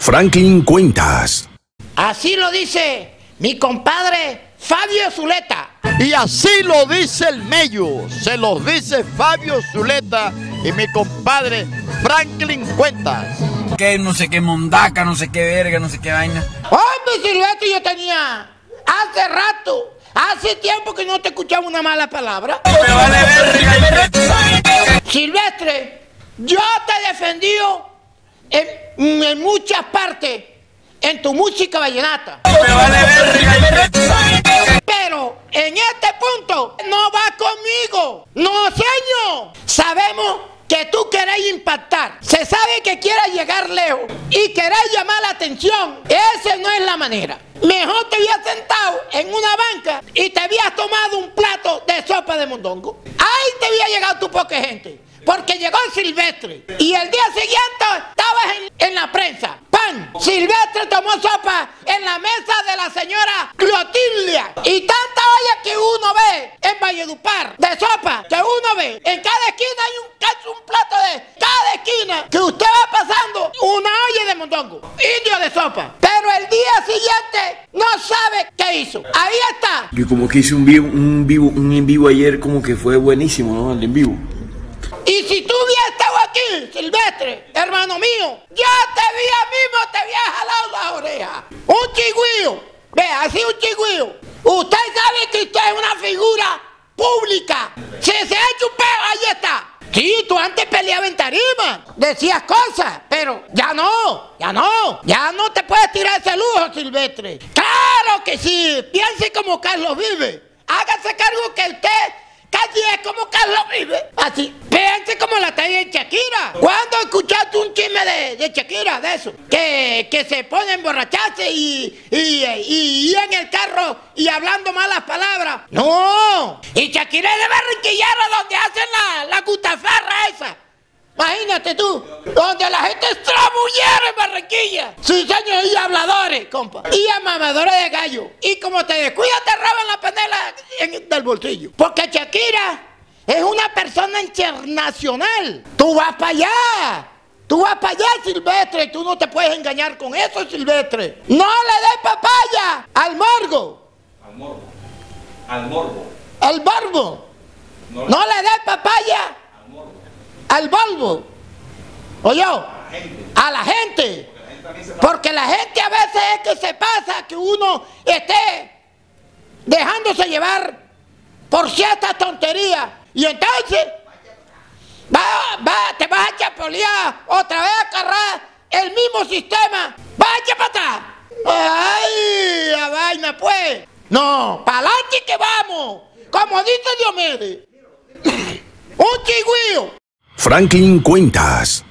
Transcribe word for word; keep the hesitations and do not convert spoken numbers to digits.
Franklin Cuentas. Así lo dice mi compadre Fabio Zuleta. Y así lo dice el Mello, se los dice Fabio Zuleta y mi compadre Franklin Cuentas. Que no sé qué mondaca, no sé qué verga, no sé qué vaina. Hombre, Silvestre, yo tenía hace rato, hace tiempo que no te escuchaba una mala palabra. Me vale verga. Silvestre, yo te he defendido en, en muchas partes en tu música vallenata. Me vale verga. Pero en este punto no va conmigo. No, señor. Sabemos que tú querés impactar. Se sabe que quieres llegar lejos y querés llamar la atención. Esa no es la manera. Mejor te habías sentado en una banca y te habías tomado un plato de sopa de mondongo. Ahí te había llegado tu poca gente. Porque llegó Silvestre y el día siguiente estabas en, en la prensa. ¡Pan! Silvestre tomó sopa en la mesa de la señora Clotilde. Y tanta olla que uno ve en Valledupar de sopa, que uno ve en cada esquina hay un cacho, un plato de cada esquina, que usted va pasando una olla de mondongo, indio de sopa. Pero el día siguiente no sabe qué hizo. Ahí está. Yo como que hice un vivo, un vivo, un en vivo ayer, como que fue buenísimo, ¿no? El en vivo. Y si tú hubieras estado aquí, Silvestre, hermano mío, ya te había mismo, te había jalado la oreja. Un chigüío, ve, así un chigüío. Usted sabe que usted es una figura pública. Si se ha hecho un peo, ahí está. Sí, tú antes peleabas en tarima, decías cosas, pero ya no, ya no, ya no te puedes tirar ese lujo, Silvestre. Claro que sí, piense como Carlos Vive. Hágase cargo que usted casi es como Carlos Vive. Así, piense como la talla de Shakira. ¿Cuándo escuchaste un chisme de, de Shakira, de eso? Que, que se pone a emborracharse y, y, y, y en el carro y hablando malas palabras. No. Y Shakira es de Barranquillera, donde hacen la, la gutaferra esa. Imagínate tú, donde la gente es trabullera en Barranquilla. Sí, señor, y habladores, compa. Y amamadores de gallo. Y como te descuidas, te roban la panela en, del bolsillo. Porque Shakira es una persona internacional. Tú vas para allá. Tú vas para allá, Silvestre. Tú no te puedes engañar con eso, Silvestre. No le des papaya al morbo. Al morbo. Al morbo. Al morbo. No, no le des papaya al Volvo, oye, a la gente, porque la gente a veces es que se pasa que uno esté dejándose llevar por ciertas tonterías y entonces va, va, te vas a chapolear otra vez a cargar el mismo sistema, vaya para atrás. Ay, la vaina pues, no, para adelante que vamos, como dice Diomedes, un chigüío. Franklin Cuentas.